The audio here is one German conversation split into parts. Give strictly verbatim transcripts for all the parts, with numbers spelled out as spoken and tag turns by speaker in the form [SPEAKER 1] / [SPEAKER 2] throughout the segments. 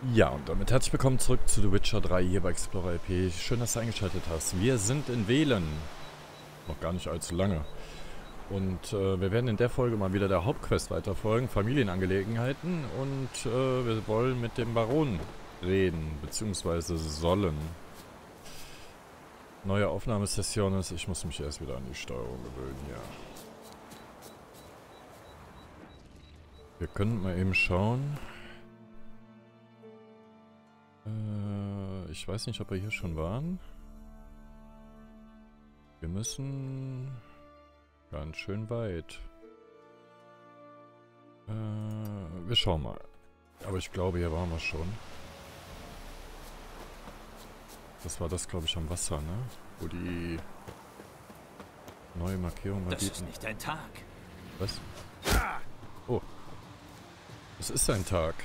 [SPEAKER 1] Ja, und damit herzlich willkommen zurück zu The Witcher drei hier bei Explorer L P. Schön, dass du eingeschaltet hast. Wir sind in Velen. Noch gar nicht allzu lange. Und äh, wir werden in der Folge mal wieder der Hauptquest weiterfolgen, Familienangelegenheiten. Und äh, wir wollen mit dem Baron reden, beziehungsweise sollen. Neue Aufnahmesession ist, ich muss mich erst wieder an die Steuerung gewöhnen, ja. Wir können mal eben schauen. Äh, ich weiß nicht, ob wir hier schon waren. Wir müssen ganz schön weit. Äh, wir schauen mal. Aber ich glaube, hier waren wir schon. Das war das, glaube ich, am Wasser, ne? Wo die neue Markierung war.
[SPEAKER 2] Das ist nicht dein Tag.
[SPEAKER 1] Was? Oh. Es ist ein Tag.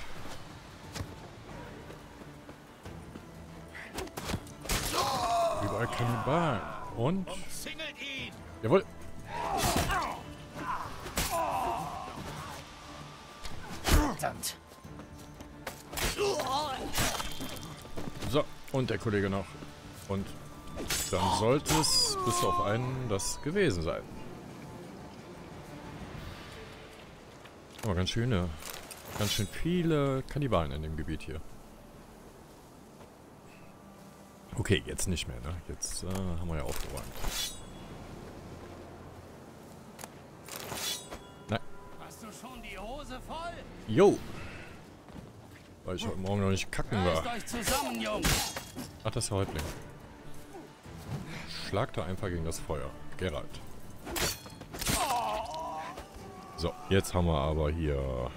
[SPEAKER 1] Überall Kannibalen. Und?
[SPEAKER 2] Umzingelt ihn!
[SPEAKER 1] Jawohl.
[SPEAKER 2] Verdammt.
[SPEAKER 1] So, und der Kollege noch. Und dann sollte es bis auf einen das gewesen sein. Aber ganz schöne, ganz schön viele Kannibalen in dem Gebiet hier. Okay, jetzt nicht mehr, ne? Jetzt äh, haben wir ja aufgeräumt. Nein.
[SPEAKER 2] Hast du schon die Hose voll?
[SPEAKER 1] Jo! Weil ich heute Morgen noch nicht kacken
[SPEAKER 2] Reißt
[SPEAKER 1] war.
[SPEAKER 2] euch zusammen, Jungs!
[SPEAKER 1] Ach, das ist der Häuptling. Schlag da einfach gegen das Feuer. Geralt. So, jetzt haben wir aber hier...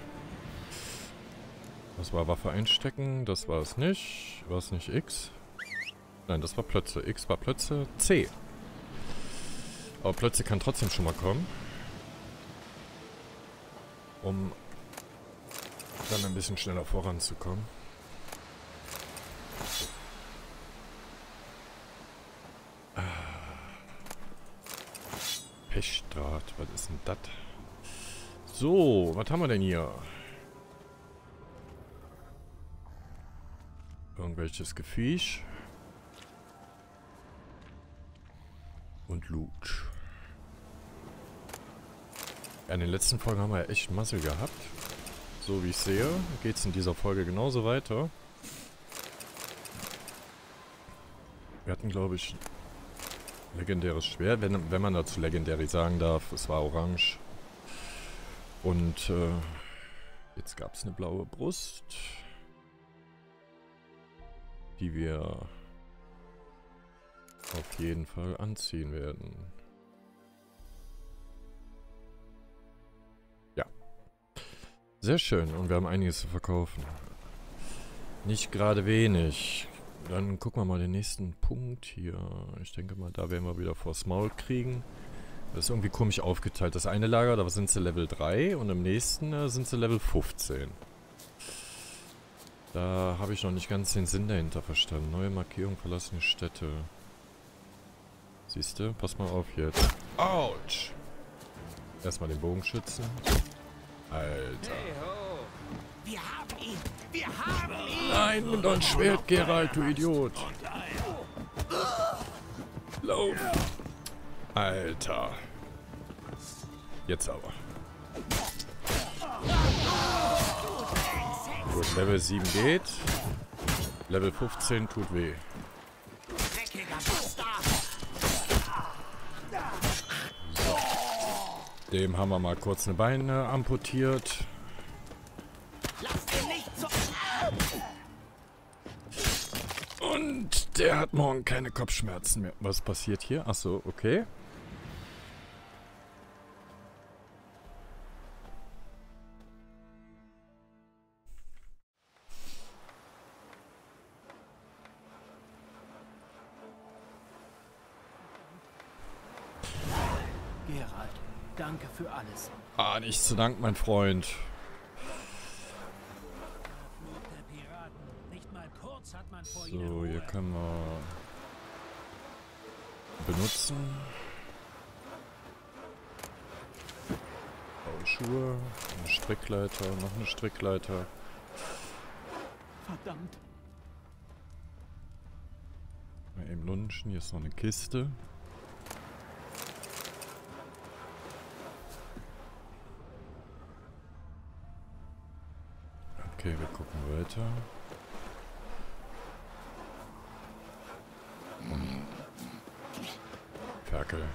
[SPEAKER 1] Das war Waffe einstecken, das war es nicht. War es nicht X? Nein, das war Plötze. X war Plötze. C. Aber Plötze kann trotzdem schon mal kommen. Um dann ein bisschen schneller voranzukommen. Ah. Pechdraht, was ist denn das? So, was haben wir denn hier? Irgendwelches Gefiech. Und Loot. Ja, in den letzten Folgen haben wir ja echt Muscle gehabt. So wie ich sehe, geht es in dieser Folge genauso weiter. Wir hatten, glaube ich, legendäres Schwert, wenn, wenn man dazu legendär sagen darf. Es war orange. Und äh, jetzt gab es eine blaue Brust, die wir auf jeden Fall anziehen werden. Ja. Sehr schön. Und wir haben einiges zu verkaufen. Nicht gerade wenig. Dann gucken wir mal den nächsten Punkt hier. Ich denke mal, da werden wir wieder vors Maul kriegen. Das ist irgendwie komisch aufgeteilt. Das eine Lager, da sind sie Level drei und im nächsten äh, sind sie Level fünfzehn. Da habe ich noch nicht ganz den Sinn dahinter verstanden. Neue Markierung, verlassene Städte. Siehst du? Pass mal auf jetzt. Autsch! Erstmal den Bogenschützen. Alter.
[SPEAKER 2] Wir haben ihn! Wir haben ihn!
[SPEAKER 1] Nein, nimm doch ein Schwert, Geralt, du Idiot. Lauf. Alter. Jetzt aber. Gut, Level sieben geht. Level fünfzehn tut weh. So. Dem haben wir mal kurz eine Beine amputiert. Und der hat morgen keine Kopfschmerzen mehr. Was passiert hier? Achso, okay.
[SPEAKER 2] Geralt, danke für alles.
[SPEAKER 1] Ah, nichts zu danken, mein Freund. So, hier können wir benutzen. Blaue Schuhe, eine Strickleiter, noch eine Strickleiter.
[SPEAKER 2] Verdammt.
[SPEAKER 1] Mal eben lunchen. Hier ist noch eine Kiste. Okay, wir gucken weiter. Ferkel.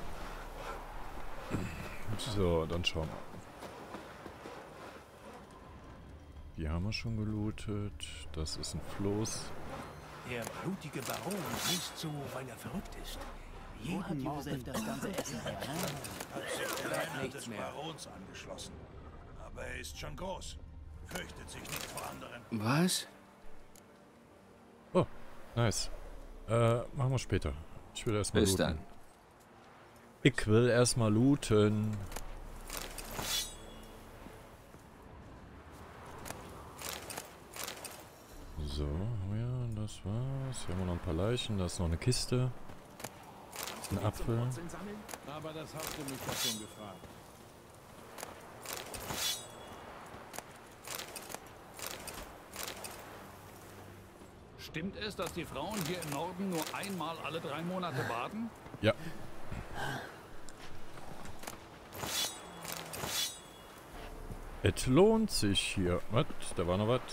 [SPEAKER 1] So, dann schauen wir. Die haben wir schon gelootet. Das ist ein Floß.
[SPEAKER 2] Der blutige Baron heißt so, weil er verrückt ist.
[SPEAKER 3] Wo hat Josef das ganze Essen her?
[SPEAKER 4] Hat sich der Leiter des Barons angeschlossen. Aber er ist schon groß. Fürchtet sich nicht vor anderen.
[SPEAKER 3] Was?
[SPEAKER 1] Oh, nice. Äh, machen wir später. Ich will erstmal
[SPEAKER 3] Bis
[SPEAKER 1] looten.
[SPEAKER 3] dann.
[SPEAKER 1] Ich will erstmal looten. So, ja, das war's. Hier haben wir noch ein paar Leichen. Da ist noch eine Kiste. Ein Apfel.
[SPEAKER 4] Aber das hast du mich doch schon gefragt.
[SPEAKER 5] Stimmt es, dass die Frauen hier im Norden nur einmal alle drei Monate baden?
[SPEAKER 1] Ja. Es lohnt sich hier. Was? Da war noch was.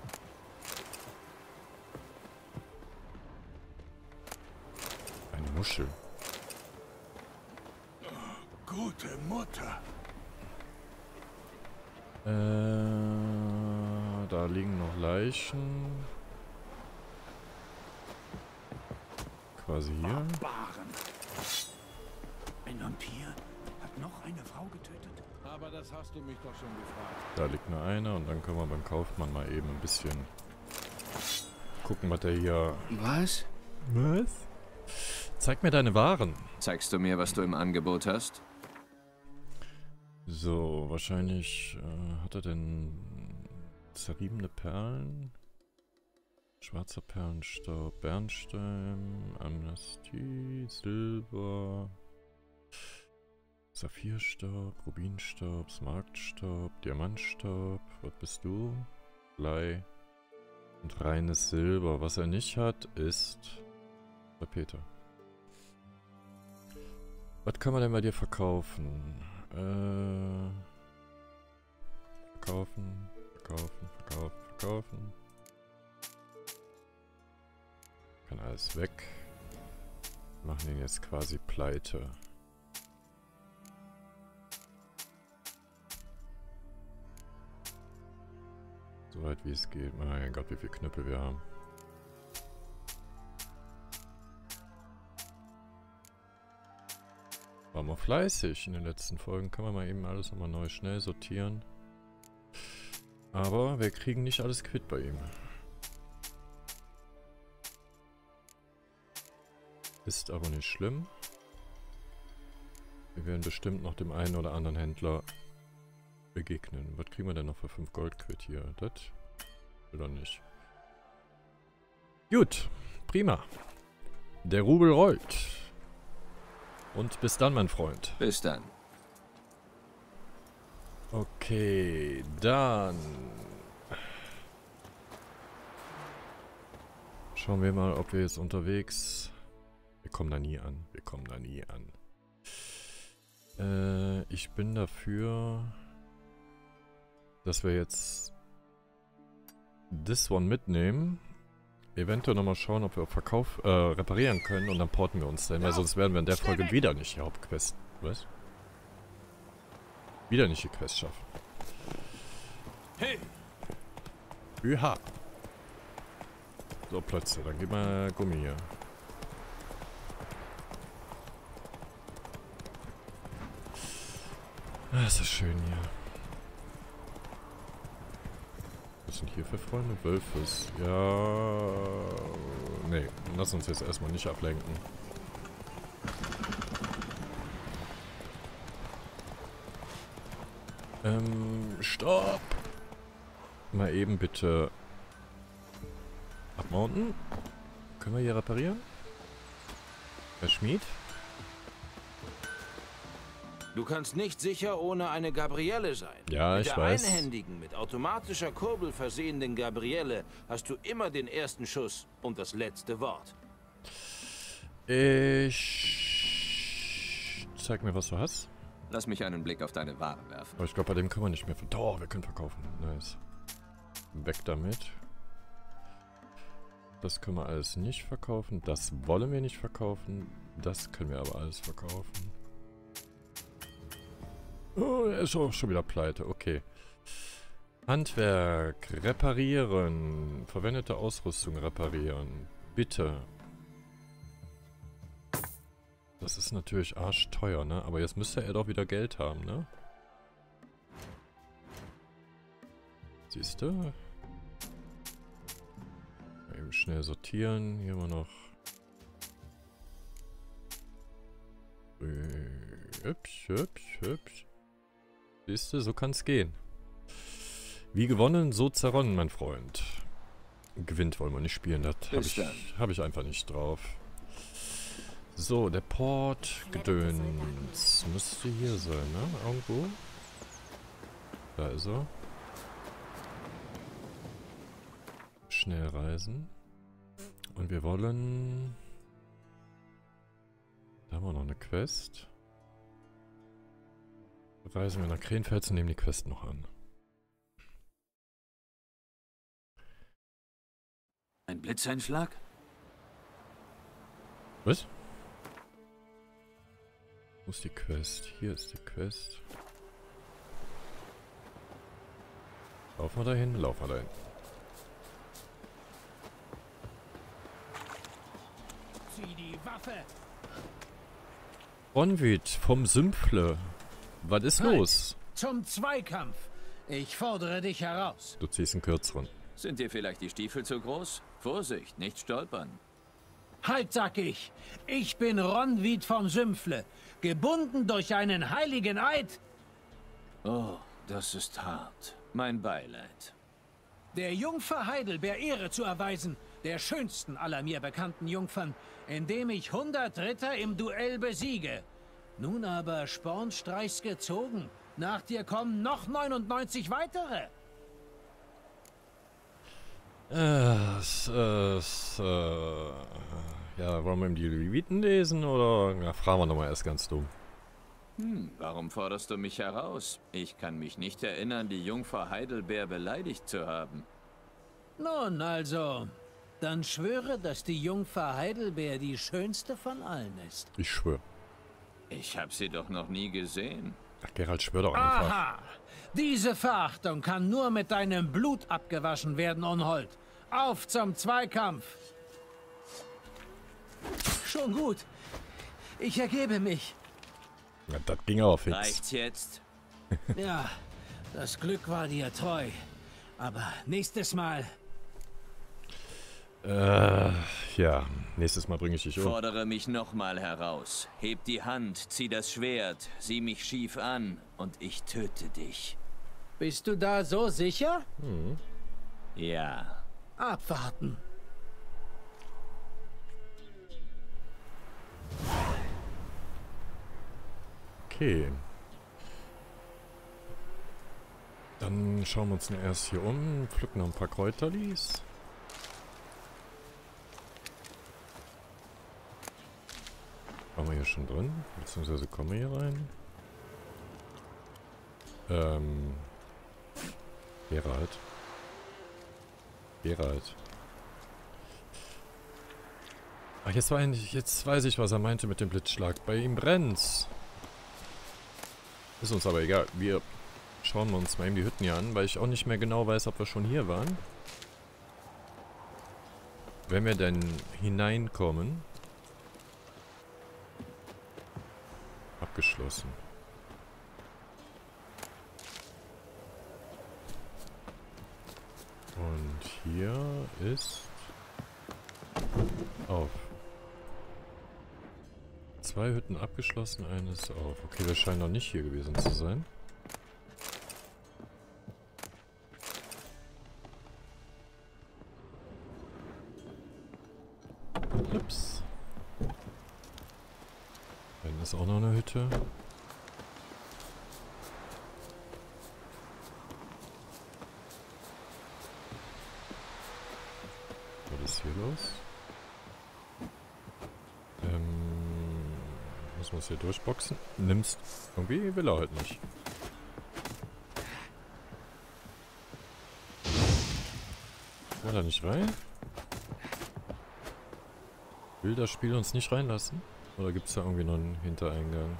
[SPEAKER 1] Eine Muschel.
[SPEAKER 4] Gute Mutter.
[SPEAKER 1] Äh, da liegen noch Leichen. Quasi hier.
[SPEAKER 2] Barbaren. Ein Vampir hat noch eine Frau getötet.
[SPEAKER 4] Aber das hast du mich doch schon gefragt.
[SPEAKER 1] Da liegt nur einer und dann können wir beim Kaufmann mal eben ein bisschen gucken, was der hier...
[SPEAKER 3] Was?
[SPEAKER 1] Was? Zeig mir deine Waren.
[SPEAKER 3] Zeigst du mir, was du im Angebot hast?
[SPEAKER 1] So, wahrscheinlich äh, hat er denn zerriebene Perlen, schwarzer Perlenstaub, Bernstein, Amnestie, Silber, Saphirstaub, Rubinstaub, Smaragdstaub, Diamantstaub. Was bist du? Blei und reines Silber. Was er nicht hat, ist bei Peter. Was kann man denn bei dir verkaufen? Äh, verkaufen, verkaufen, verkaufen, verkaufen. Kann alles weg. Wir machen ihn jetzt quasi pleite. Soweit wie es geht. Mein Gott, wie viele Knüppel wir haben. War mal fleißig in den letzten Folgen. Kann man mal eben alles nochmal neu schnell sortieren. Aber wir kriegen nicht alles quitt bei ihm. Ist aber nicht schlimm. Wir werden bestimmt noch dem einen oder anderen Händler begegnen. Was kriegen wir denn noch für fünf Gold quitt hier? Das oder nicht? Gut, prima. Der Rubel rollt. Und bis dann, mein Freund.
[SPEAKER 3] Bis dann.
[SPEAKER 1] Okay, dann schauen wir mal, ob wir jetzt unterwegs... Wir kommen da nie an. Wir kommen da nie an. Äh, ich bin dafür, dass wir jetzt this one mitnehmen. Eventuell nochmal schauen, ob wir auf Verkauf äh, reparieren können und dann porten wir uns dahin, weil sonst werden wir in der Folge wieder nicht die Hauptquest. Was? Wieder nicht die Quest schaffen.
[SPEAKER 2] Hey!
[SPEAKER 1] Üha! So, Plötze, dann gib mal Gummi hier. Ah, ist das schön hier. Was sind hier für Freunde? Wölfes. Ja... Nee, lass uns jetzt erstmal nicht ablenken. Ähm, stopp! Mal eben bitte abmounten. Können wir hier reparieren? Herr Schmied?
[SPEAKER 6] Du kannst nicht sicher ohne eine Gabrielle sein.
[SPEAKER 1] Ja,
[SPEAKER 6] mit
[SPEAKER 1] ich
[SPEAKER 6] der
[SPEAKER 1] weiß.
[SPEAKER 6] einhändigen, mit automatischer Kurbel versehenen Gabrielle hast du immer den ersten Schuss und das letzte Wort.
[SPEAKER 1] Ich... Zeig mir, was du hast.
[SPEAKER 3] Lass mich einen Blick auf deine Ware werfen.
[SPEAKER 1] Aber ich glaube, bei dem können wir nicht mehr... ver- Doch, wir können verkaufen. Nice. Weg damit. Das können wir alles nicht verkaufen. Das wollen wir nicht verkaufen. Das können wir aber alles verkaufen. Oh, er ist auch schon wieder pleite. Okay. Handwerk. Reparieren. Verwendete Ausrüstung reparieren. Bitte. Das ist natürlich arschteuer, ne? Aber jetzt müsste er doch wieder Geld haben, ne? Siehst du? Eben schnell sortieren. Hier haben wir noch. Hübsch, hübsch, hübsch. Siehst du, so kann's gehen. Wie gewonnen, so zerronnen, mein Freund. Gewinnt wollen wir nicht spielen, das habe ich, hab ich einfach nicht drauf. So, der Port, Gedöns. Müsste hier sein, ne? Irgendwo. Da ist er. Schnell reisen. Und wir wollen... Da haben wir noch eine Quest. Reisen wir nach Krenfels und nehmen die Quest noch an.
[SPEAKER 3] Ein Blitzeinschlag?
[SPEAKER 1] Was? Wo ist die Quest? Hier ist die Quest. Laufen wir dahin? Laufen wir dahin.
[SPEAKER 2] Zieh die Waffe!
[SPEAKER 1] Ronwit vom Sümpfle. Was ist
[SPEAKER 2] Halt.
[SPEAKER 1] los?
[SPEAKER 2] Zum Zweikampf! Ich fordere dich heraus.
[SPEAKER 1] Du ziehst einen kürzeren.
[SPEAKER 3] Sind dir vielleicht die Stiefel zu groß? Vorsicht, nicht stolpern.
[SPEAKER 2] Halt, sag ich! Ich bin Ronwit vom Sümpfle, gebunden durch einen heiligen Eid.
[SPEAKER 3] Oh, das ist hart. Mein Beileid.
[SPEAKER 2] Der Jungfer Heidelbeer Ehre zu erweisen, der schönsten aller mir bekannten Jungfern, indem ich hundert Ritter im Duell besiege. Nun aber Spornstreichs gezogen. Nach dir kommen noch neunundneunzig weitere.
[SPEAKER 1] Äh, s, äh, s, äh, ja, wollen wir ihm die Leviten lesen oder? Na, fragen wir nochmal erst ganz dumm.
[SPEAKER 3] Hm, warum forderst du mich heraus? Ich kann mich nicht erinnern, die Jungfer Heidelbeer beleidigt zu haben.
[SPEAKER 2] Nun also, dann schwöre, dass die Jungfer Heidelbeer die schönste von allen ist.
[SPEAKER 1] Ich schwöre.
[SPEAKER 3] Ich habe sie doch noch nie gesehen.
[SPEAKER 1] Ach, Geralt, schwör doch einfach.
[SPEAKER 2] Aha! Diese Verachtung kann nur mit deinem Blut abgewaschen werden, Unhold. Auf zum Zweikampf! Schon gut. Ich ergebe mich.
[SPEAKER 1] Ja, das ging auch fix.
[SPEAKER 3] Reicht's jetzt?
[SPEAKER 2] Ja, das Glück war dir treu. Aber nächstes Mal...
[SPEAKER 1] Äh, ja. Nächstes Mal bringe ich dich um.
[SPEAKER 3] Fordere mich nochmal heraus. Heb die Hand, zieh das Schwert, sieh mich schief an und ich töte dich.
[SPEAKER 2] Bist du da so sicher?
[SPEAKER 1] Hm.
[SPEAKER 3] Ja.
[SPEAKER 2] Abwarten.
[SPEAKER 1] Okay. Dann schauen wir uns nur erst hier um, pflücken noch ein paar Kräuterlis. Waren wir hier schon drin? Beziehungsweise kommen wir hier rein? Ähm. Geralt. Geralt. Ach, jetzt, war ich, jetzt weiß ich, was er meinte mit dem Blitzschlag. Bei ihm brennt's. Ist uns aber egal. Wir schauen uns mal eben die Hütten hier an, weil ich auch nicht mehr genau weiß, ob wir schon hier waren. Wenn wir denn hineinkommen. Abgeschlossen. Und hier ist auf. Zwei Hütten abgeschlossen, eines auf. Okay, wir scheinen noch nicht hier gewesen zu sein. Ups. Dann ist auch noch eine Hütte. ist hier los? Ähm, muss man es hier durchboxen? Nimmst. Irgendwie will er halt nicht. Will er nicht rein? Will das Spiel uns nicht reinlassen? Oder gibt es da irgendwie noch einen Hintereingang?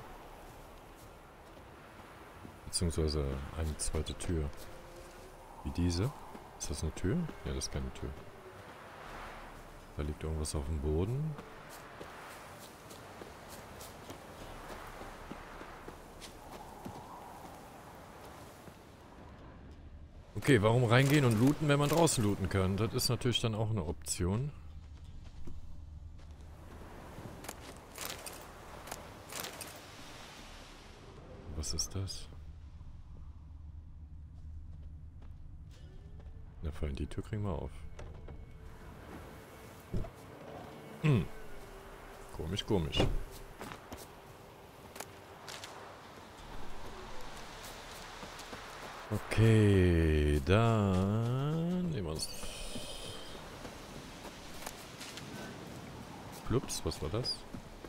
[SPEAKER 1] Beziehungsweise eine zweite Tür. Wie diese? Ist das eine Tür? Ja, das ist keine Tür. Da liegt irgendwas auf dem Boden. Okay, warum reingehen und looten, wenn man draußen looten kann? Das ist natürlich dann auch eine Option. Was ist das? Na, vor allem die Tür kriegen wir auf. Hm. Komisch, komisch. Okay, dann nehmen wir uns. Plups, was war das?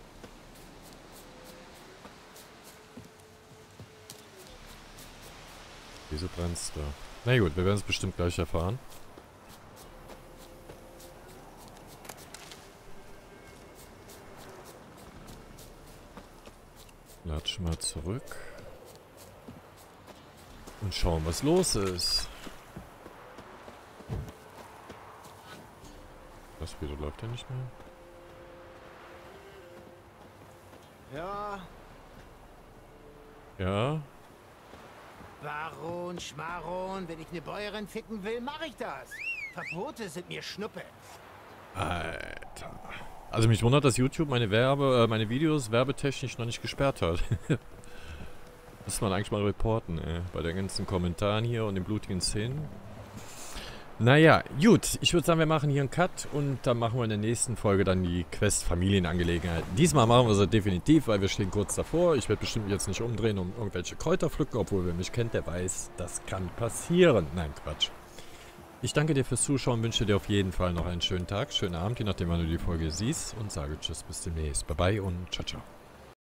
[SPEAKER 1] Wieso brennt's da? Na gut, wir werden es bestimmt gleich erfahren. Latsch mal zurück. Und schauen, was los ist. Das Video läuft ja nicht mehr.
[SPEAKER 7] Ja.
[SPEAKER 1] Ja.
[SPEAKER 7] Baron, Schmaron, wenn ich eine Bäuerin ficken will, mache ich das. Verbote sind mir Schnuppe.
[SPEAKER 1] Alter. Also mich wundert, dass YouTube meine Werbe, äh, meine Videos werbetechnisch noch nicht gesperrt hat. Muss man eigentlich mal reporten, ey. Bei den ganzen Kommentaren hier und den blutigen Szenen. Naja, gut. Ich würde sagen, wir machen hier einen Cut und dann machen wir in der nächsten Folge dann die Quest-Familienangelegenheiten. Diesmal machen wir sie definitiv, weil wir stehen kurz davor. Ich werde bestimmt jetzt nicht umdrehen und irgendwelche Kräuter pflücken, obwohl wer mich kennt, der weiß, das kann passieren. Nein, Quatsch. Ich danke dir fürs Zuschauen, wünsche dir auf jeden Fall noch einen schönen Tag, schönen Abend, je nachdem, wann du die Folge siehst und sage Tschüss, bis demnächst. Bye bye und ciao, ciao.